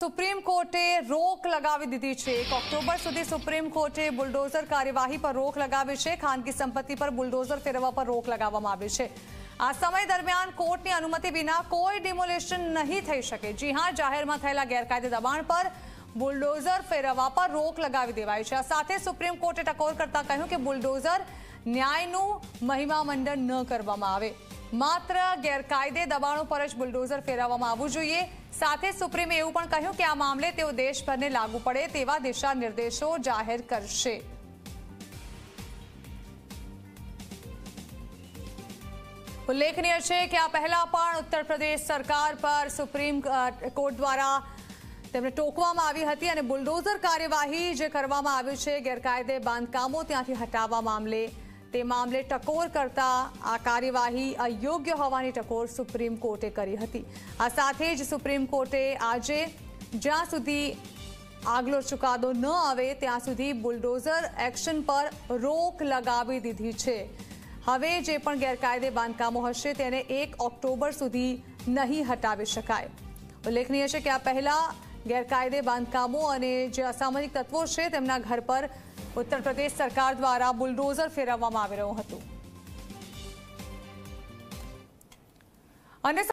Supreme કોર્ટે રોક લગાવી દીધી છે। 1 ઓક્ટોબર સુધી સુપ્રીમ કોર્ટે બુલડોઝર કાર્યવાહી પર રોક લગાવી છે। ખાનગી સંપત્તિ પર બુલડોઝર ફેરવવા પર રોક લગાવવામાં આવી છે। આ સમય દરમિયાન કોર્ટની અનુમતિ વિના કોઈ ડિમોલિશન નહીં થઈ શકે। જી હા, જાહેરમાં થયેલા ગેરકાયદે દબાણ પર બુલડોઝર ફેરવવા પર રોક લગાવી દેવાઈ છે। આ સાથે સુપ્રીમ કોર્ટે ટકોર કરતા કહ્યું કે બુલડોઝર ન્યાયનું મહિમામંડન ન કરવામાં આવે, માત્ર ગેરકાયદે દબાણો પર જ બુલડોઝર ફેરવવામાં આવવું જોઈએ। સાથે સુપ્રીમે એવું પણ કહ્યું કે આ મામલે તેઓ દેશભરને લાગુ પડે તેવા દિશા નિર્દેશો જાહેર કરશે। ઉલ્લેખનીય છે કે આ પહેલા પણ ઉત્તર પ્રદેશ સરકાર પર સુપ્રીમ કોર્ટ દ્વારા તેમને ટોકવામાં આવી હતી અને બુલડોઝર કાર્યવાહી જે કરવામાં આવી છે ગેરકાયદે બાંધકામો ત્યાંથી હટાવવા મામલે, તે મામલે ટકોર કરતા આ કાર્યવાહી અયોગ્ય હોવાની ટકોર સુપ્રીમ કોર્ટે કરી હતી। આ સાથે જ સુપ્રીમ કોર્ટે આજે જ્યાં સુધી આગલો ચુકાદો ન આવે ત્યાં સુધી બુલડોઝર એક્શન પર રોક લગાવી દીધી છે। હવે જે પણ ગેરકાયદે બાંધકામો હશે તેને 1 ઓક્ટોબર સુધી નહીં હટાવી શકાય। ઉલ્લેખનીય છે કે આ પહેલા ગેરકાયદે બાંધકામો અને જે અસામાજિક તત્વો છે તેમના ઘર પર ઉત્તર પ્રદેશ સરકાર દ્વારા બુલડોઝર ફેરવવામાં આવી રહ્યું હતું। અને